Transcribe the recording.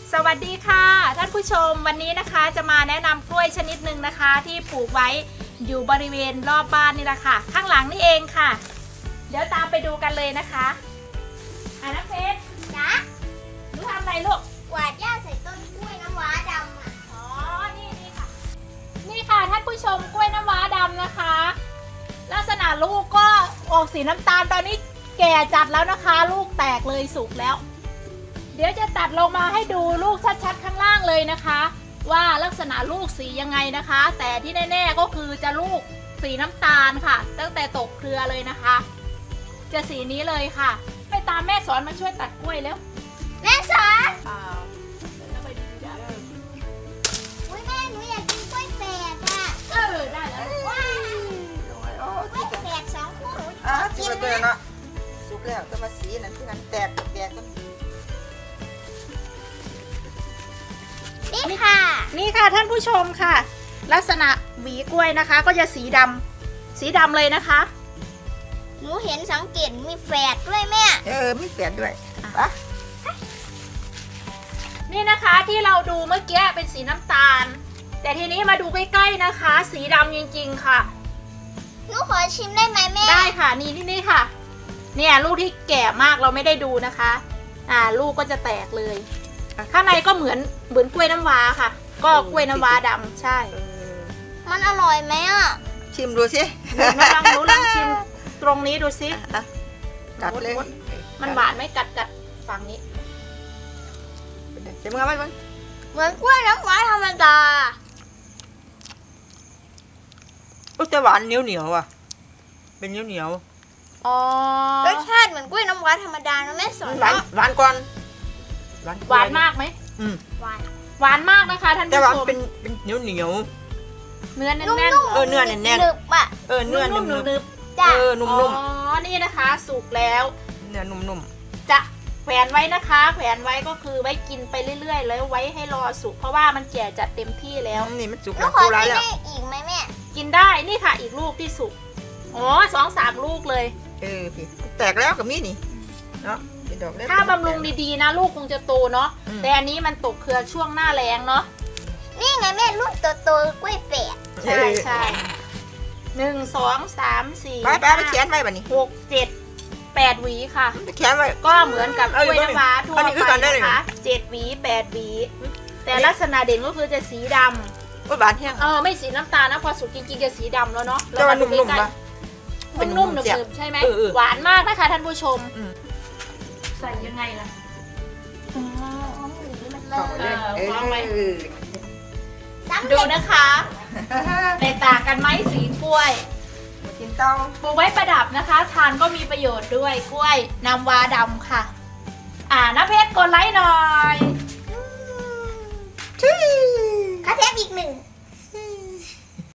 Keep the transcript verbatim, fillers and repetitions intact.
สวัสดีค่ะท่านผู้ชมวันนี้นะคะจะมาแนะนำกล้วยชนิดหนึ่งนะคะที่ปลูกไว้อยู่บริเวณรอบบ้านนี่แหละค่ะข้างหลังนี่เองค่ะเดี๋ยวตามไปดูกันเลยนะคะอ่ะน้ำเพชรจ๊ะหนูทำอะไรลูกกวาดหญ้าใส่ต้นกล้วยน้ำว้าดำอ่ะอ๋อนี่นี่ค่ะนี่ค่ะท่านผู้ชมกล้วยน้ำว้าดำนะคะลักษณะลูกก็ออกสีน้ำตาลตอนนี้แก่จัดแล้วนะคะลูกแตกเลยสุกแล้วเดี๋ยวจะตัดลงมาให้ดูลูกชัดๆข้างล่างเลยนะคะว่าลักษณะลูกสียังไงนะคะแต่ที่แน่ๆก็คือจะลูกสีน้ำตาลค่ะตั้งแต่ตกเครือเลยนะคะจะสีนี้เลยค่ะไปตามแม่สอนมาช่วยตัดกล้วยแล้วแม่สอนอ้าวเดี๋ยวไปดูได้อุ้ยแม่หนูอยากกินกล้วยแฝดอ่ะเออได้แล้วว้าวกล้วยแฝดสองคู่อ่ะกินเลยเนาะสุกแล้วก็มาสีนั่นที่นั่นแตกแตกกันนี่ค่ะนี่ค่ะท่านผู้ชมค่ะลักษณะหวีกล้วยนะคะก็จะสีดำสีดำเลยนะคะหนูเห็นสังเกตมีแฝดด้วยแม่เออมีแฝดด้วยปะนี่นะคะที่เราดูเมื่อกี้เป็นสีน้ำตาลแต่ทีนี้มาดูใกล้ๆนะคะสีดำจริงๆค่ะหนูขอชิมได้ไหมแม่ได้ค่ะนี่นี่นี่ค่ะเนี่ยลูกที่แก่มากเราไม่ได้ดูนะคะอ่าลูกก็จะแตกเลยข้างในก็เหมือนเหมือนกล้วยน้ำว้าค่ะก็กล้วยน้ำว้าดำใช่มันอร่อยไหมอ่ะชิมดูสิมาลองหนูลองชิมตรงนี้ดูสิกัดเลยมันหวานไหมกัดกัดฝั่งนี้เดี๋ยวมึงเอาไปมึงเหมือนกล้วยน้ำว้าธรรมดาก็จะหวานเหนียวเหนียวอ่ะเป็นเหนียวเหนียวอ๋อรสชาติเหมือนกล้วยน้ำว้าธรรมดานะแม่สอนหวานหวานก่อนหวานมากไหมอืมหวานหวานมากนะคะท่านผู้ชมแต่ว่าเป็นเป็นเหนียวเหนียวเนื้อแน่นๆเออเนื้อแน่นๆนึบอ่ะเออเนื้อนุ่มนึบเออนุ่มๆอ๋อนี่นะคะสุกแล้วเนื้อนุ่มๆจะแขวนไว้นะคะแขวนไว้ก็คือไว้กินไปเรื่อยๆแล้วไว้ให้รอสุกเพราะว่ามันแก่จัดเต็มที่แล้วนี่มันสุกแล้วขอกินได้อีกไหมแม่กินได้นี่ค่ะอีกลูกที่สุกอ๋อสองสามลูกเลยเออพี่แตกแล้วกับมี่นี่เนาะถ้าบำรุงดีๆนะลูกคงจะโตเนาะแต่อันนี้มันตกเครือช่วงหน้าแล้งเนาะนี่ไงแม่ลูกโตๆกล้วยแฝดใช่ใช่หนึ่งสองสามสี่ไปไปไปเขียนไว้แบบนี้หกเจ็ดแปดหวีค่ะเขียนไว้ก็เหมือนกับกล้วยน้ำว้าทั่วไปนะคะเจ็ดหวีแปดหวีแต่ลักษณะเด่นก็คือจะสีดำก็หวานแห้งเออไม่สีน้ำตาลนะพอสุกจริงๆจะสีดำแล้วเนาะแล้วมันนุ่มๆปะมันนุ่มหนึบๆใช่ไหมหวานมากนะคะท่านผู้ชมใส่ยังไงล่ะวางไว้ดูนะคะแตกต่างกันไหมสีกล้วยกินเต้าปลูกไว้ประดับนะคะทานก็มีประโยชน์ด้วยกล้วยน้ำว้าดำค่ะอ่าน้าเพชรกดไลค์หน่อยคาเทปอีกหนึ่ง